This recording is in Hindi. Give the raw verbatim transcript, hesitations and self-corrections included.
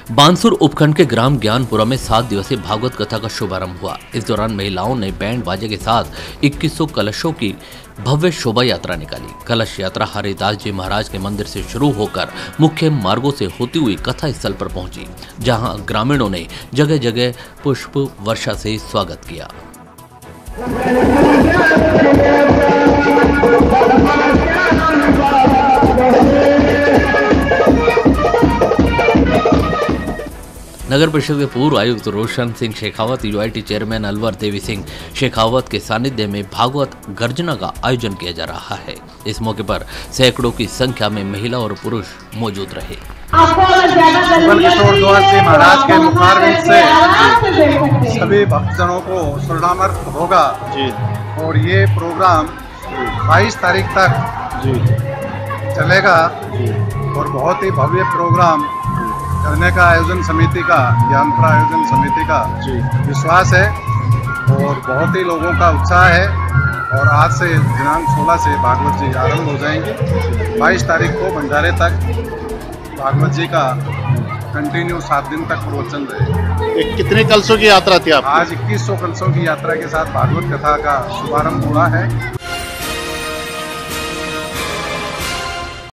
बानसूर उपखंड के ग्राम ज्ञानपुरा में सात दिवसीय भागवत कथा का शुभारंभ हुआ। इस दौरान महिलाओं ने बैंड बाजे के साथ इक्कीस सौ कलशों की भव्य शोभा यात्रा निकाली। कलश यात्रा हरिदास जी महाराज के मंदिर से शुरू होकर मुख्य मार्गों से होती हुई कथा स्थल पर पहुंची, जहां ग्रामीणों ने जगह जगह पुष्प वर्षा से स्वागत किया। नगर परिषद के पूर्व आयुक्त रोशन सिंह शेखावत, यूआईटी चेयरमैन अलवर देवी सिंह शेखावत के सानिध्य में भागवत गर्जना का आयोजन किया जा रहा है। इस मौके पर सैकड़ों की संख्या में महिला और पुरुष मौजूद रहे। किशोर द्वार जी महाराज के मुखारविंद से सभी भक्तजनों को स्वर्णामर्थ होगा जी। और ये प्रोग्राम बाईस तारीख तक जी चलेगा जी। और बहुत ही भव्य प्रोग्राम करने का आयोजन समिति का ज्ञानपुरा आयोजन समिति का जी विश्वास है और बहुत ही लोगों का उत्साह है। और आज से दिनांक सोलह से भागवत जी आरंभ हो जाएंगे। बाईस तारीख को भंडारे तक भागवत जी का कंटिन्यू सात दिन तक प्रवचन रहेगा। कितने कलशों की यात्रा थी आप? आज इक्कीस सौ कलशों की यात्रा के साथ भागवत कथा का शुभारंभ हुआ है।